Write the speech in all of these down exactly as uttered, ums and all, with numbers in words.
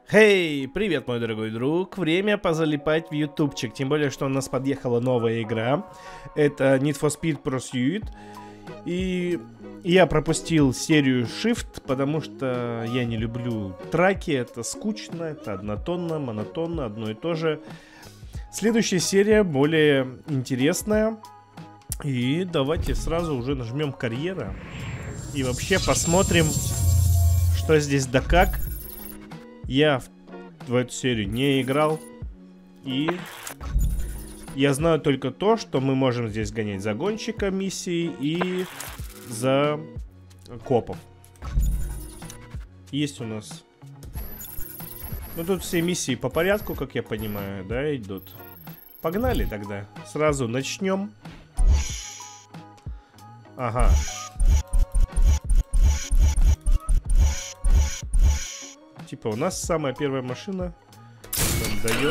Хей, hey, привет, мой дорогой друг. Время позалипать в ютубчик. Тем более, что у нас подъехала новая игра. Это Need for Speed Pursuit. И я пропустил серию Shift, потому что я не люблю траки. Это скучно, это однотонно, монотонно, одно и то же. Следующая серия более интересная. И давайте сразу уже нажмем карьера. И вообще посмотрим, что здесь да как. Я в, в эту серию не играл. И я знаю только то, что мы можем здесь гонять за гонщика миссии и за копов. Есть у нас... Ну тут все миссии по порядку, как я понимаю, да, идут. Погнали тогда. Сразу начнем. Ага. Типа у нас самая первая машина нам дает.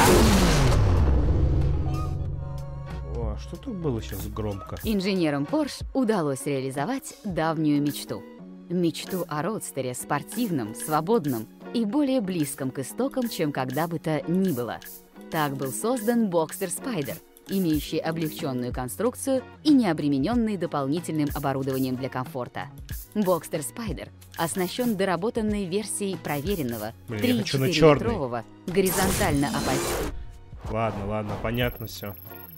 О, что тут было сейчас громко? Инженерам Porsche удалось реализовать давнюю мечту. Мечту о родстере спортивном, свободном и более близком к истокам, чем когда бы то ни было. Так был создан Boxster Spyder, имеющий облегченную конструкцию и не обремененный дополнительным оборудованием для комфорта. Boxster Spyder оснащен доработанной версией проверенного три и четыре метрового горизонтально опасного. Ладно, ладно, понятно все.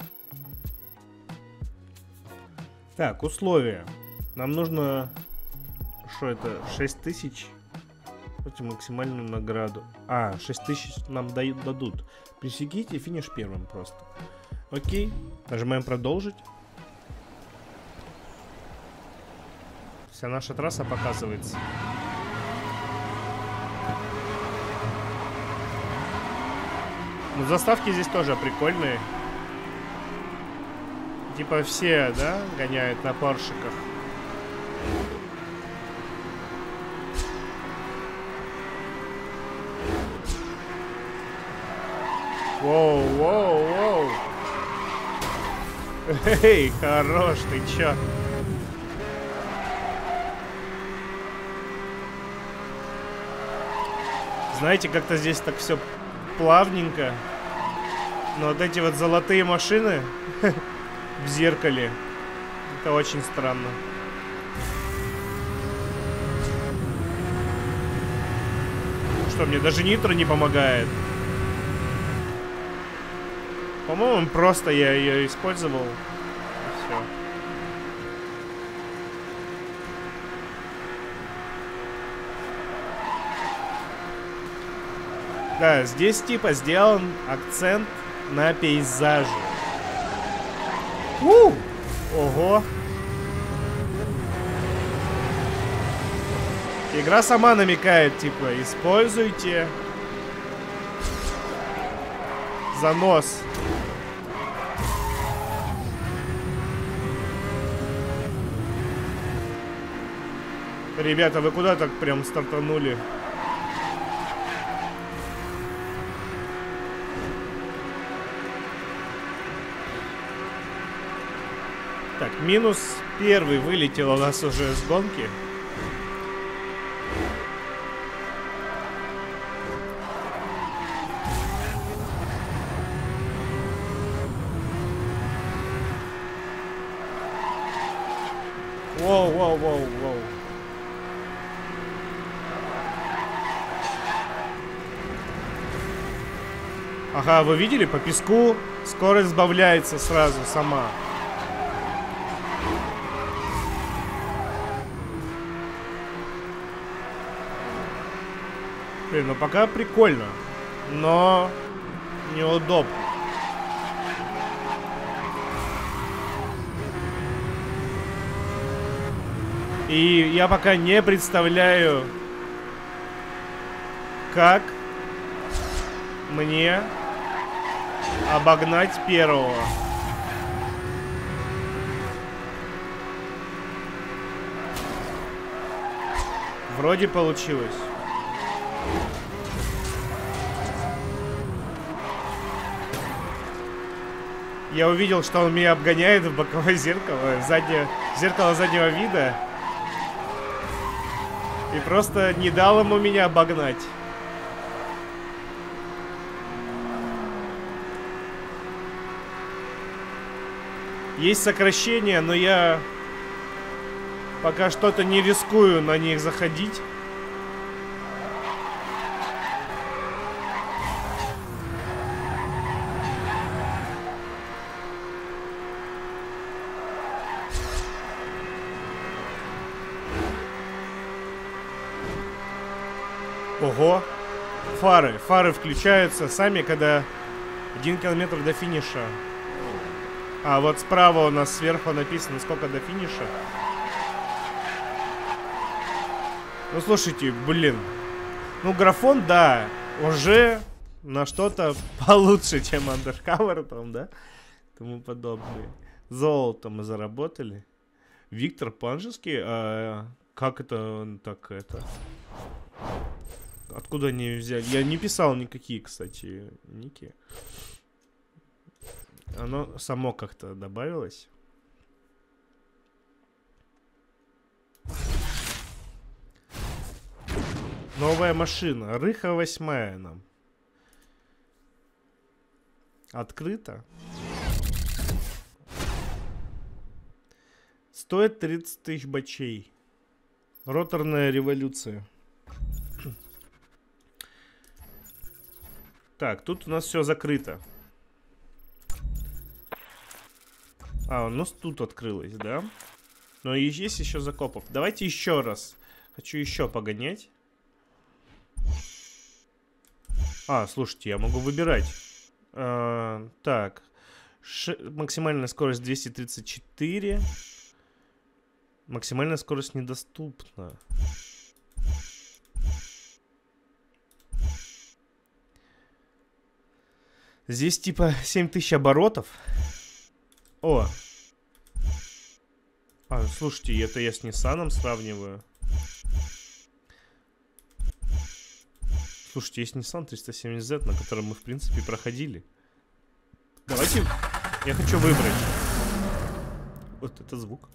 Так, условия. Нам нужно... Что это? шесть тысяч. Хоть максимальную награду. А, шесть тысяч нам дают, дадут. Пресеките финиш первым просто. Окей. Нажимаем продолжить. Вся наша трасса показывается. Ну, заставки здесь тоже прикольные. Типа все, да, гоняют на поршиках. Воу, воу, воу. Эй, хорош, ты чё? Знаете, как-то здесь так все плавненько. Но вот эти вот золотые машины в зеркале, это очень странно. Что, мне даже нитро не помогает? По-моему, просто я ее использовал. И все. Да, здесь типа сделан акцент на пейзаже. У! Ого! Игра сама намекает, типа, используйте занос. Ребята, вы куда так прям стартанули? Так, минус первый вылетел у нас уже с гонки. Воу, воу, воу, воу. Ага, вы видели, по песку скорость сбавляется сразу сама. Блин, ну пока прикольно, но неудобно. И я пока не представляю, как мне обогнать первого. Вроде получилось. Я увидел, что он меня обгоняет в боковое зеркало, заднее, зеркало заднего вида. И просто не дал ему меня обогнать. Есть сокращения, но я пока что-то не рискую на них заходить. Ого! Фары. Фары включаются сами, когда один километр до финиша. А вот справа у нас сверху написано, сколько до финиша. Ну, слушайте, блин. Ну, графон, да, уже на что-то получше, чем Undercover там, да? Тому подобное. Золото мы заработали. Виктор Панжеский, а как это так это... Откуда они взяли? Я не писал никакие, кстати, ники. Оно само как-то добавилось. Новая машина. Рыха восьмая нам. Открыто. Стоит тридцать тысяч бачей. Роторная революция. Так, тут у нас все закрыто. А, у нас тут открылось, да? Но и есть еще закопов. Давайте еще раз. Хочу еще погонять. А, слушайте, я могу выбирать. А, так. Ш... Максимальная скорость двести тридцать четыре. Максимальная скорость недоступна. Здесь типа семь тысяч оборотов. О. А, слушайте, это я с Ниссаном сравниваю. Слушайте, есть Nissan триста семьдесят зет, на котором мы, в принципе, проходили. Давайте... Я хочу выбрать. Вот это звук.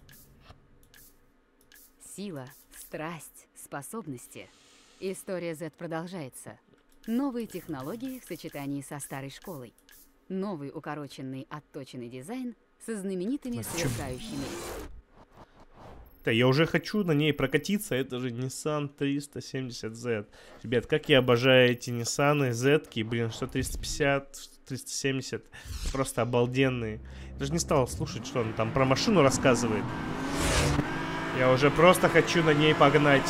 Сила, страсть, способности. История зет продолжается. Новые технологии в сочетании со старой школой. Новый укороченный, отточенный дизайн со знаменитыми сверкающими. Да, я уже хочу на ней прокатиться. Это же Nissan триста семьдесят зет. Ребят, как я обожаю эти Ниссаны, зетки. Блин, что триста пятьдесят, триста семьдесят. Просто обалденные. Я даже не стал слушать, что он там про машину рассказывает. Я уже просто хочу на ней погнать.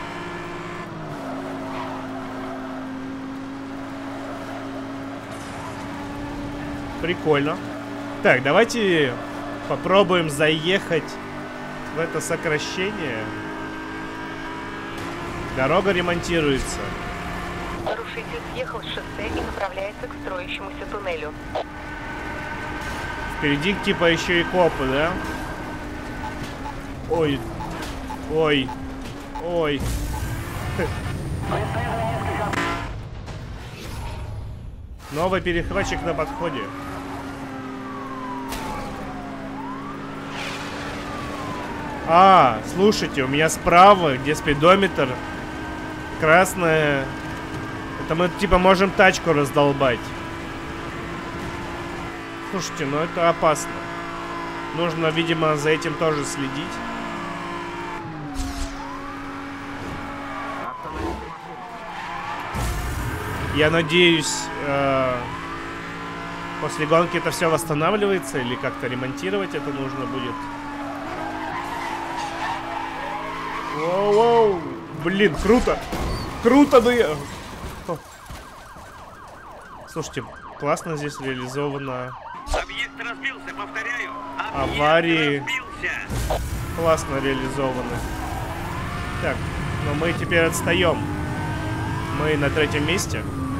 Прикольно. Так, давайте попробуем заехать в это сокращение. Дорога ремонтируется. Нарушитель съехал с шоссе и направляется к строящемуся туннелю. Впереди типа еще и копы, да? Ой. Ой. Ой. Новый перехватчик на подходе. А, слушайте, у меня справа, где спидометр, красная. Это мы типа можем тачку раздолбать. Слушайте, ну это опасно. Нужно, видимо, за этим тоже следить. Я надеюсь, э, после гонки это все восстанавливается или как-то ремонтировать это нужно будет. Воу-воу! Блин, круто! Круто, да я... Слушайте, классно здесь реализовано. Объект разбился, повторяю. Объект Аварии. разбился. Классно реализованы. Так, но мы теперь отстаем. Мы на третьем месте.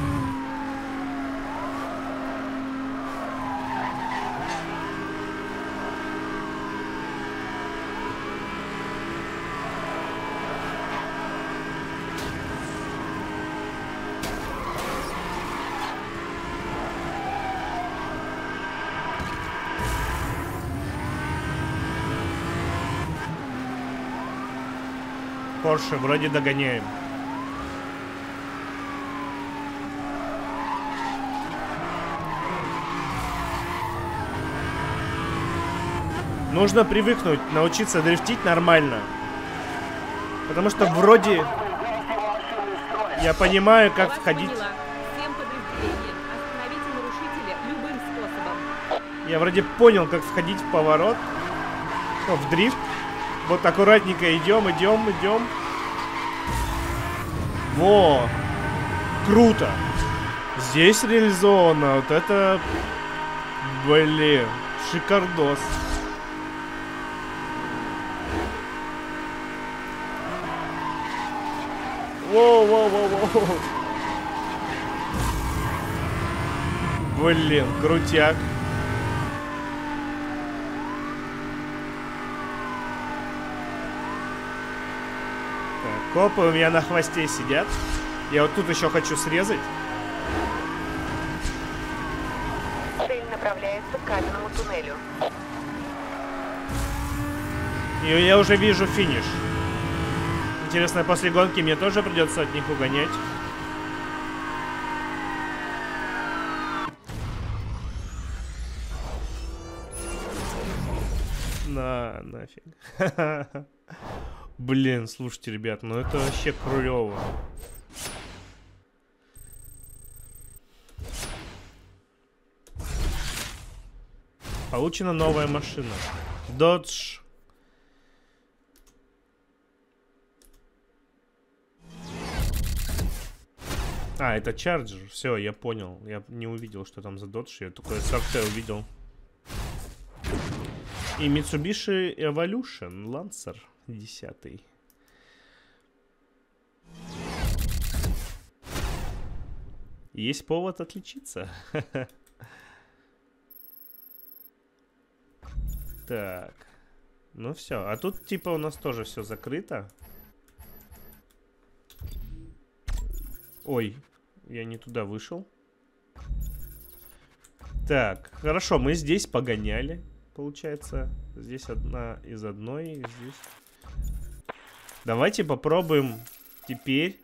Порше вроде догоняем. Нужно привыкнуть, научиться дрифтить нормально. Потому что вроде я понимаю, как входить. Я вроде понял, как входить в поворот. О, в дрифт. Вот аккуратненько идем, идем, идем. Во! Круто! Здесь реализовано. Вот это... Блин, шикардос. Воу-воу-воу-воу. Блин, крутяк. Так, копы у меня на хвосте сидят. Я вот тут еще хочу срезать. Цель направляется к каменному туннелю. И я уже вижу финиш. Интересно, после гонки мне тоже придется от них угонять. На, нафиг. Блин, слушайте, ребят, ну это вообще крулево. Получена новая машина. Dodge. А, это Charger. Все, я понял. Я не увидел, что там за Dodge. Я только эс эр тэ увидел. И Mitsubishi Evolution Lancer десять. Есть повод отличиться. Так. Ну все. А тут типа у нас тоже все закрыто. Ой, я не туда вышел. Так, хорошо, мы здесь погоняли, получается. Здесь одна из одной, здесь. Давайте попробуем теперь.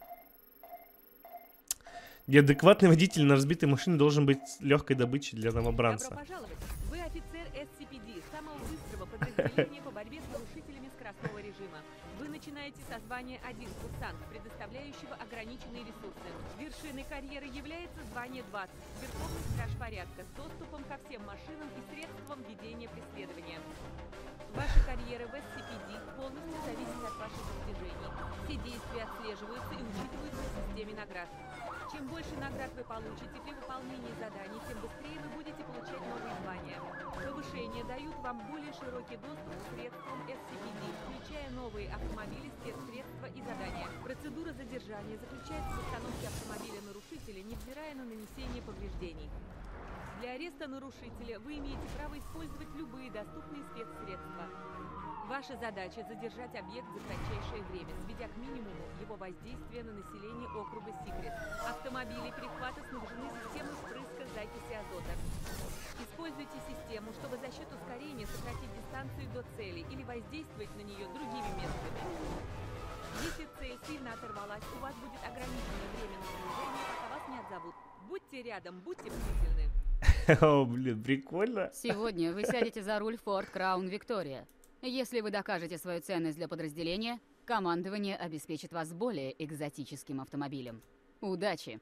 Неадекватный водитель на разбитой машине должен быть легкой добычей для новобранца. Добро пожаловать. Вы офицер эс си пи ди, самого быстрого подразделения по борьбе с нарушителями скоростного режима. Вы начинаете со звания один курсант, предоставляющего ограниченные ресурсы. Вершиной карьеры является звание двадцать, верховный страж порядка, с доступом ко всем машинам и средствам ведения преследования. Ваша карьера в эс си пи ди полностью зависит от ваших достижений. Все действия отслеживаются и учитываются в системе наград. Чем больше наград вы получите при выполнении заданий, тем быстрее вы будете получать новые звания. Повышения дают вам более широкий доступ к средствам эс си пи ди, включая новые автомобили, спецсредства и задания. Процедура задержания заключается в установке автомобиля нарушителя, невзирая на нанесение повреждений. Для ареста нарушителя вы имеете право использовать любые доступные спецсредства. Ваша задача – задержать объект за кратчайшее время, сведя к минимуму его воздействие на население округа Секрет. Автомобили перехвата снабжены системой впрыска закиси азота. Используйте систему, чтобы за счет ускорения сократить дистанцию до цели или воздействовать на нее другими методами. Если цель сильно оторвалась, у вас будет ограниченное время на снижение, пока вас не отзовут. Будьте рядом, будьте бдительны. О, блин, прикольно. Сегодня вы сядете за руль Ford Crown Victoria. Если вы докажете свою ценность для подразделения, командование обеспечит вас более экзотическим автомобилем. Удачи!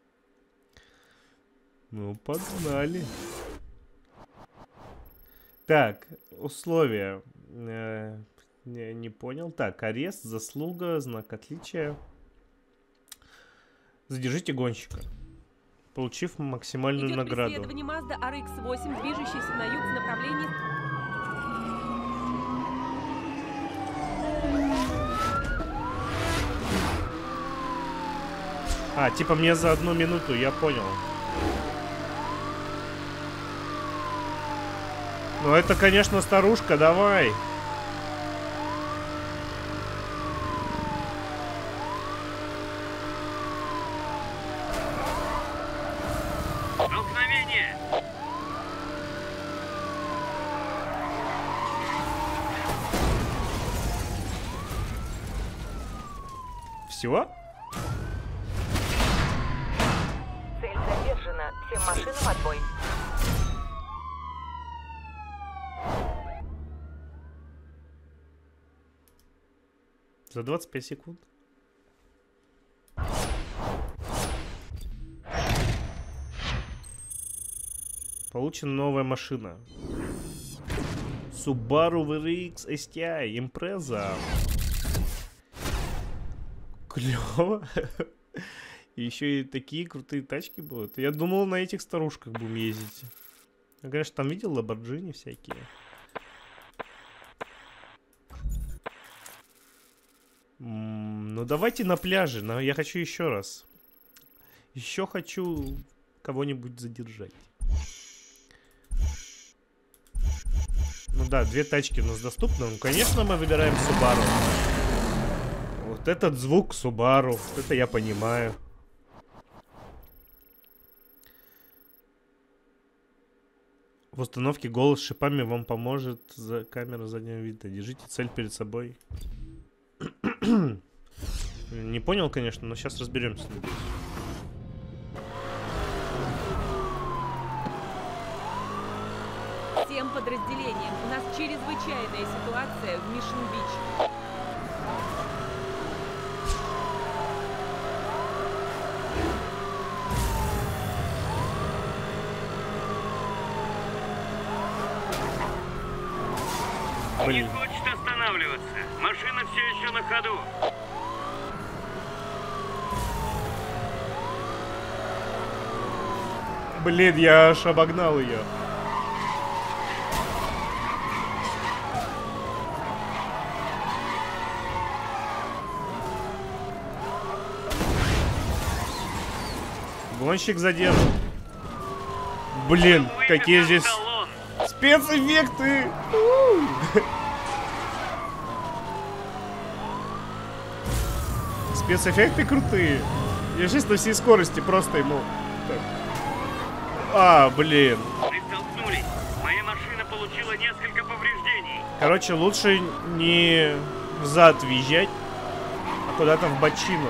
Ну, погнали. Так, условия. Э, не, не понял. Так, арест, заслуга, знак отличия. Задержите гонщика, получив максимальную Идет награду. преследование Mazda ар икс восемь, движущийся на юг в направлении... А, типа мне за одну минуту, я понял. Ну это, конечно, старушка, давай. Столкновение! Все? Цель задержана. Всем машинам отбой. За двадцать пять секунд. Получена новая машина. Subaru ви ар икс эс ти ай. Импреза. Клево. Еще и такие крутые тачки будут. Я думал, на этих старушках будем ездить. Я, конечно, там видел Lamborghini всякие. М-м, ну давайте на пляже. Но я хочу еще раз. Еще хочу кого-нибудь задержать. Ну да, две тачки у нас доступны. Ну, конечно, мы выбираем Subaru. Вот этот звук Subaru. Вот это я понимаю. В установке голос с шипами вам поможет за камера заднего вида. Держите цель перед собой. Не понял, конечно, но сейчас разберемся. Всем подразделениям, у нас чрезвычайная ситуация в Мишн-Бич. Не хочет останавливаться. Машина все еще на ходу. Блин, я аж обогнал ее. Гонщик задержан. Блин, какие здесь спецэффекты! Спецэффекты крутые. Я сейчас на всей скорости просто ему... Так. А, блин. Мы столкнулись. Моя машина получила несколько повреждений. Короче, лучше не взад въезжать, а куда-то в бочину.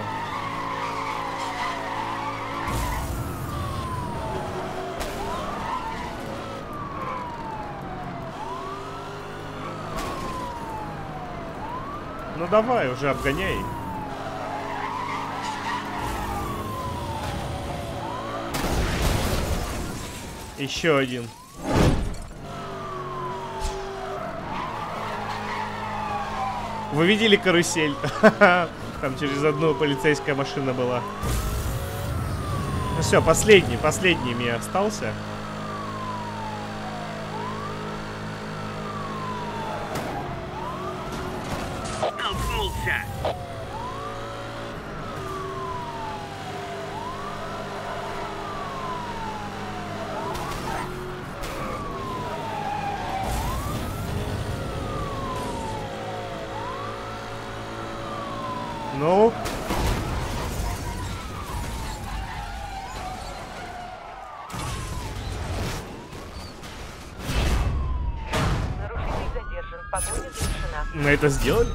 Ну давай, уже обгоняй. Еще один. Вы видели карусель? Там через одну полицейская машина была. Ну все, последний, последний мне остался. Столкнулся. Ну? Нарушитель задержан. Погоня завершена. Мы это сделали?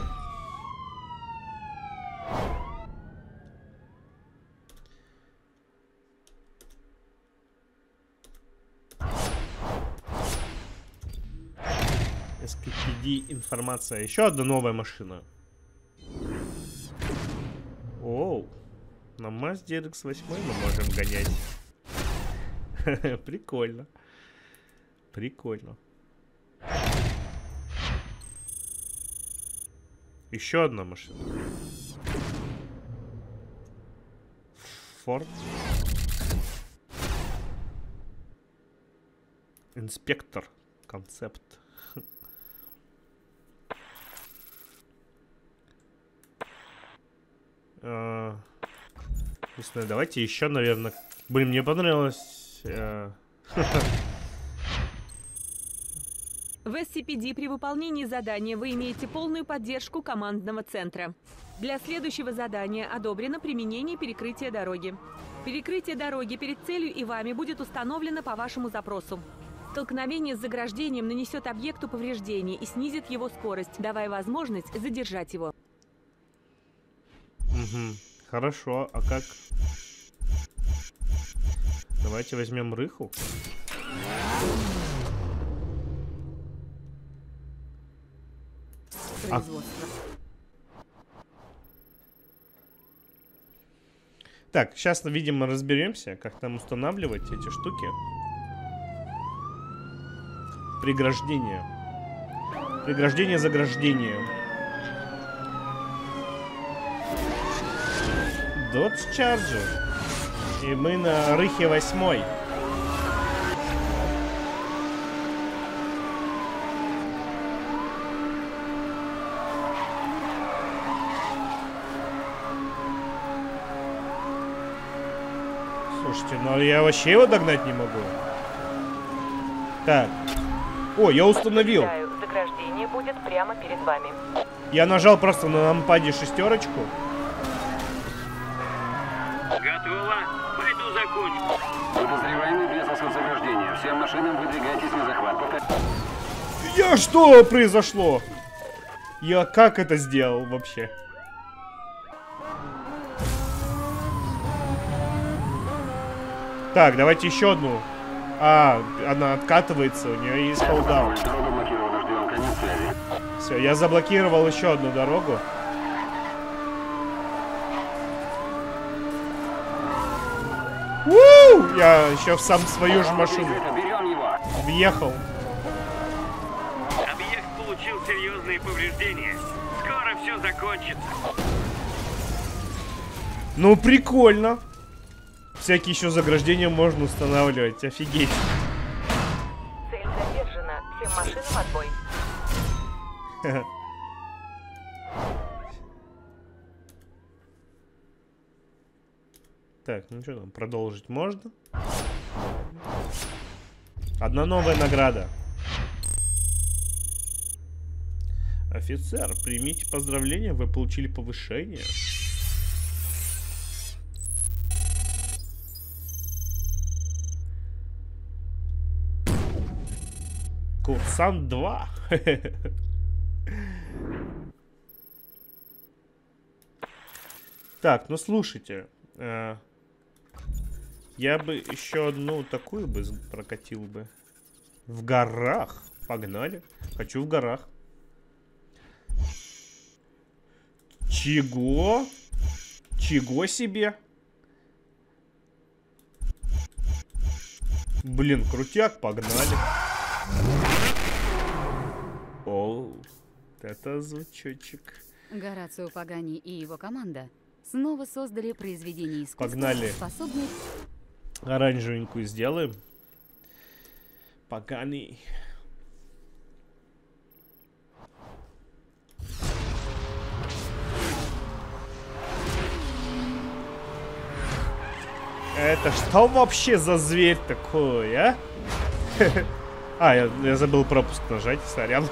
эс ка пи ди информация. Еще одна новая машина. Оу. На Mazda эр икс восемь мы можем гонять. Прикольно. Прикольно. Еще одна машина. Ford. Инспектор. Концепт. Uh, не знаю, давайте еще, наверное. Блин, мне понравилось. Uh... В эс си пи ди при выполнении задания вы имеете полную поддержку командного центра. Для следующего задания одобрено применение перекрытия дороги. Перекрытие дороги перед целью и вами будет установлено по вашему запросу. Столкновение с заграждением нанесет объекту повреждения и снизит его скорость, давая возможность задержать его. Угу. Хорошо, а как? Давайте возьмем рыху. А... Так, сейчас, видимо, разберемся, как там устанавливать эти штуки. Преграждение. Преграждение заграждения. Dodge Charger. И мы на Рыхе восьмой. Слушайте, ну я вообще его догнать не могу. Так. О, я установил. Заграждение будет прямо перед вами. Я нажал просто на нампаде шестерочку. Готово. Пойду закончу. Подозреваемый врезался в заграждение. Всем машинам выдвигайтесь на захват. Я что произошло? Я как это сделал вообще? Так, давайте еще одну. А, она откатывается, у нее есть холдаун. Все, я заблокировал еще одну дорогу. У-у-у! Я еще в сам свою же машину въехал. Объект получил серьезные повреждения. Скоро все закончится. Ну, прикольно. Всякие еще заграждения можно устанавливать. Офигеть. Цель задержана. Всем машинам отбой. Так, ну что там, продолжить можно? Одна новая награда. Офицер, примите поздравления, вы получили повышение. Курсант два. Так, ну слушайте. Э, я бы еще одну такую бы прокатил бы. В горах. Погнали. Хочу в горах. Чего? Чего себе? Блин, крутяк, погнали. О, это звучочек. Горацио Пагани и его команда снова создали произведение искусства, Погнали. способное... Оранжевенькую сделаем. Пагани. Это что вообще за зверь такой, а? А, я, я забыл пропуск нажать, сорян.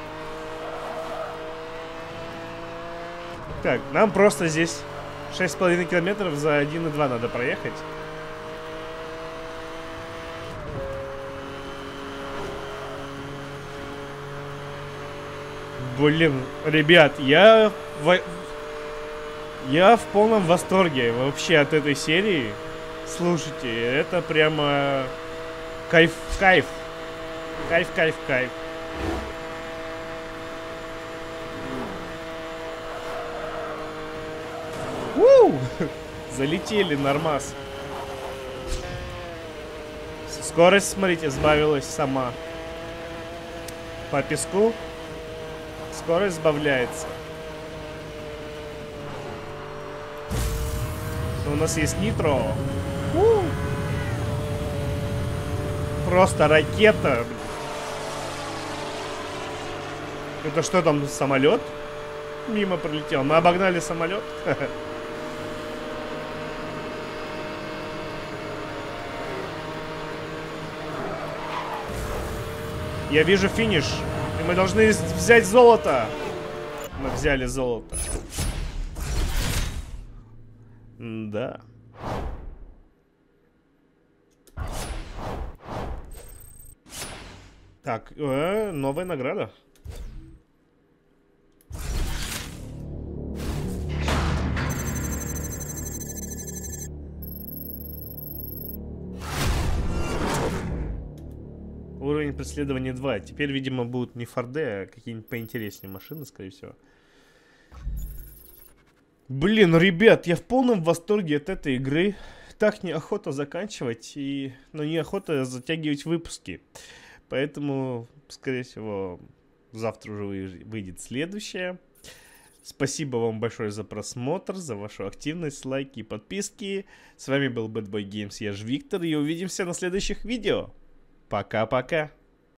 Так, нам просто здесь шесть с половиной километров за один и два надо проехать. Блин, ребят, я в... я в полном восторге вообще от этой серии. Слушайте, это прямо кайф, кайф. Кайф, кайф, кайф. У-у-у! Залетели, нормас. Скорость, смотрите, сбавилась сама. По песку скорость сбавляется. Но у нас есть нитро. У-у-у! Просто ракета. Это что там, самолет? Мимо пролетел. Мы обогнали самолет. Я вижу финиш. И мы должны взять золото. Мы взяли золото. Да. Так, э, новая награда. Уровень преследования два. Теперь, видимо, будут не Форды, а какие-нибудь поинтереснее машины, скорее всего. Блин, ребят, я в полном восторге от этой игры. Так неохота заканчивать, и... но неохота затягивать выпуски. Поэтому, скорее всего, завтра уже выйдет следующее. Спасибо вам большое за просмотр, за вашу активность, лайки и подписки. С вами был Bad Boy Games, я же Виктор, и увидимся на следующих видео. Пока-пока.